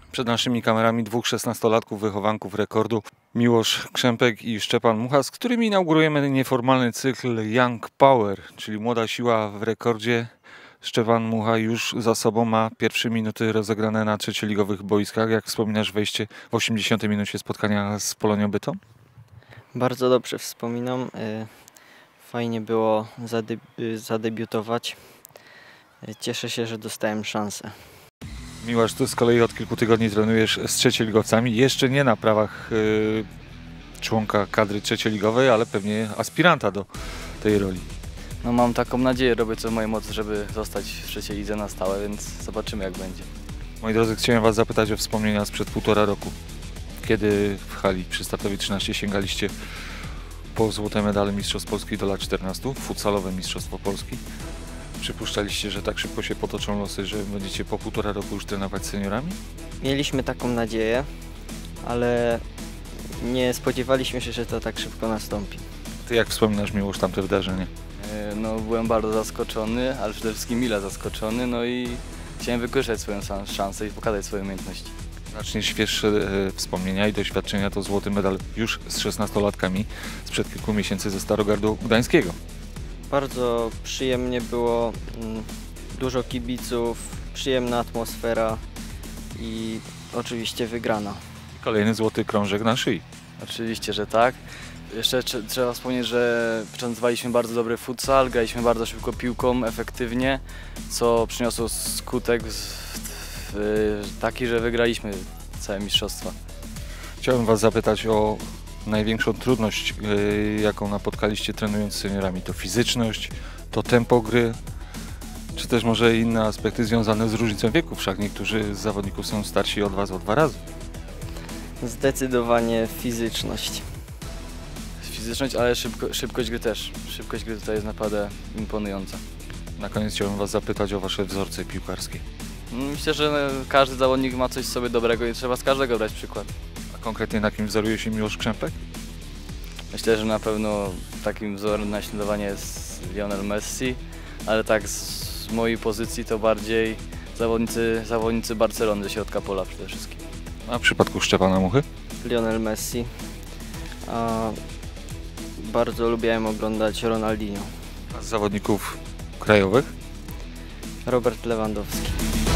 Przed naszymi kamerami dwóch 16-latków, wychowanków rekordu, Miłosz Krzępek i Szczepan Mucha, z którymi inaugurujemy nieformalny cykl Young Power, czyli młoda siła w rekordzie. Szczepan Mucha już za sobą ma pierwsze minuty rozegrane na trzecioligowych boiskach. Jak wspominasz wejście w 80 minucie spotkania z Polonią Bytom? Bardzo dobrze wspominam. Fajnie było zadebiutować. Cieszę się, że dostałem szansę. Miłosz, ty z kolei od kilku tygodni trenujesz z trzecioligowcami. Jeszcze nie na prawach członka kadry trzecioligowej, ale pewnie aspiranta do tej roli. No mam taką nadzieję, robię co w mojej mocy, żeby zostać w trzeciej lidze na stałe, więc zobaczymy jak będzie. Moi drodzy, chciałem was zapytać o wspomnienia sprzed 1,5 roku. Kiedy w hali przy Startowie 13 sięgaliście po złote medale Mistrzostw Polski do lat 14, futsalowe Mistrzostwo Polski. Przypuszczaliście, że tak szybko się potoczą losy, że będziecie po 1,5 roku już trenować z seniorami? Mieliśmy taką nadzieję, ale nie spodziewaliśmy się, że to tak szybko nastąpi. Ty jak wspominasz, Miłosz, tamte wydarzenie? No byłem bardzo zaskoczony, ale przede wszystkim mile zaskoczony, no i chciałem wykorzystać swoją szansę i pokazać swoje umiejętności. Znacznie świeższe wspomnienia i doświadczenia to złoty medal już z 16-latkami sprzed kilku miesięcy ze Starogardu Gdańskiego. Bardzo przyjemnie było, dużo kibiców, przyjemna atmosfera i oczywiście wygrana. Kolejny złoty krążek na szyi. Oczywiście, że tak. Jeszcze trzeba wspomnieć, że prezentowaliśmy bardzo dobry futsal, graliśmy bardzo szybko piłką, efektywnie, co przyniosło skutek taki, że wygraliśmy całe mistrzostwa. Chciałbym was zapytać o największą trudność, jaką napotkaliście trenując z seniorami. To fizyczność, to tempo gry, czy też może inne aspekty związane z różnicą wieku. Wszak niektórzy z zawodników są starsi od was o 2 razy. Zdecydowanie fizyczność. Fizyczność, ale szybkość gry też. Szybkość gry tutaj jest naprawdę imponująca. Na koniec chciałbym was zapytać o wasze wzorce piłkarskie. Myślę, że każdy zawodnik ma coś w sobie dobrego i trzeba z każdego brać przykład. A konkretnie na kim wzoruje się Miłosz Krzępek? Myślę, że na pewno takim wzorem naśladowania jest Lionel Messi, ale tak z mojej pozycji to bardziej zawodnicy Barcelony ze środka pola przede wszystkim. A w przypadku Szczepana Muchy? Lionel Messi. A bardzo lubiłem oglądać Ronaldinho. A z zawodników krajowych? Robert Lewandowski.